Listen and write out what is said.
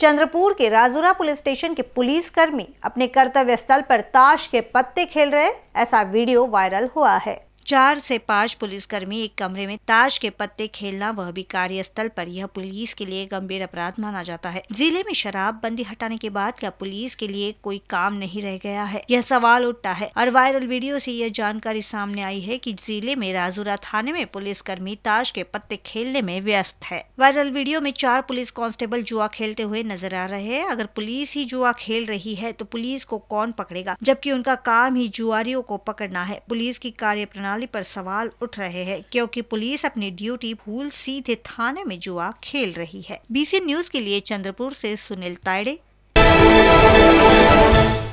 चंद्रपुर के Rajura police station के पुलिसकर्मी अपने कर्तव्य स्थल पर ताश के पत्ते खेल रहे, ऐसा वीडियो वायरल हुआ है। 4 से 5 पुलिसकर्मी एक कमरे में ताश के पत्ते खेलना, वह भी कार्यस्थल पर, यह पुलिस के लिए गंभीर अपराध माना जाता है। जिले में शराब बंदी हटाने के बाद क्या पुलिस के लिए कोई काम नहीं रह गया है, यह सवाल उठता है। और वायरल वीडियो से यह जानकारी सामने आई है कि जिले में राजुरा थाने में पुलिसकर्मी ताश के पत्ते खेलने में व्यस्त है। वायरल वीडियो में 4 पुलिस कांस्टेबल जुआ खेलते हुए नजर आ रहे हैं। अगर पुलिस ही जुआ खेल रही है तो पुलिस को कौन पकड़ेगा, जबकि उनका काम ही जुआरियों को पकड़ना है। पुलिस की कार्यप्रणाली पर सवाल उठ रहे हैं, क्योंकि पुलिस अपनी ड्यूटी भूल सीधे थाने में जुआ खेल रही है। BC न्यूज के लिए चंद्रपुर से सुनील तायड़े।